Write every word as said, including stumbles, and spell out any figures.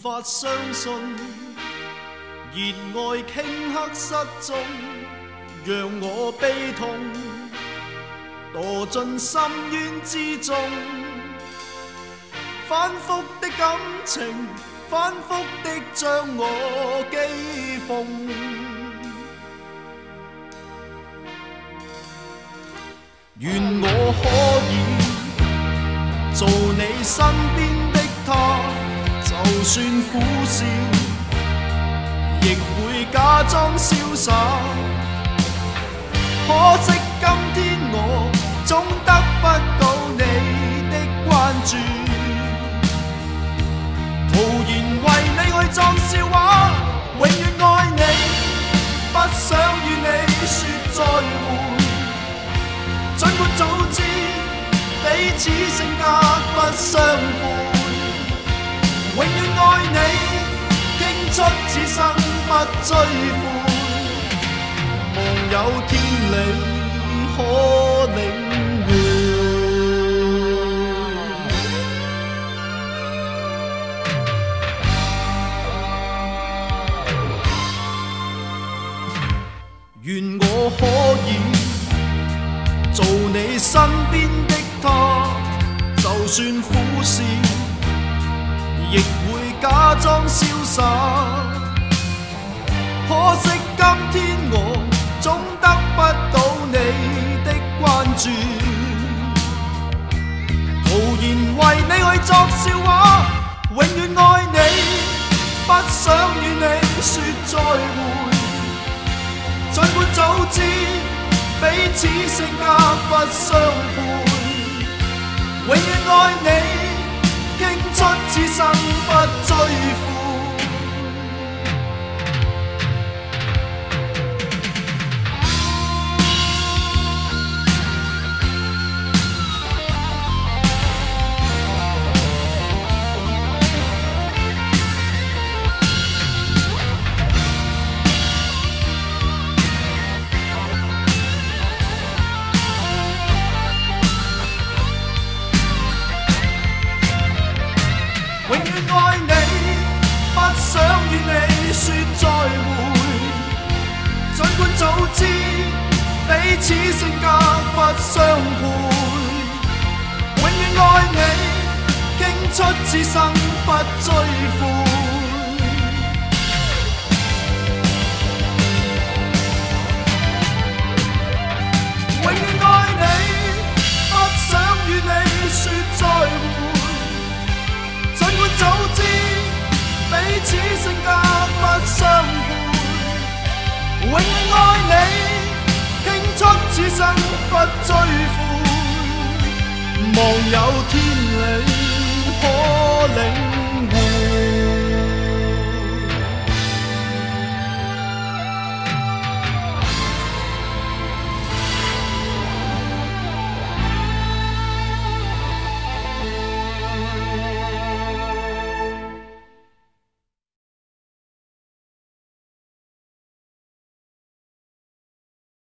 法相信，熱愛頃刻失蹤，讓我悲痛，墮進深淵之中。反覆的感情，反覆的將我譏諷。願我可以做你身邊的他，就算苦笑，亦會假裝瀟灑。可惜今天我總得不到你的關注，徒然為你去作笑話，永遠愛你，不想與你說再會。儘管早知彼此性格不相配，永遠愛你，傾出此生不追悔。望有天理可領會。願我可以做你身邊的他，就算苦笑，亦會假裝瀟灑。可惜今天我總得不到你的關注，徒然為你去作笑話，永遠愛你，不想與你說再會。儘管早知彼此性格不相配，永遠愛你，傾出此生不追悔。永遠愛你，不想與你說再會。儘管早知彼此性格不相配，永遠愛你，傾出此生不追悔。永遠愛你，不想與你說再會。儘管早知彼此性格不相配，永遠愛你，傾出此生不追悔。望有天理可領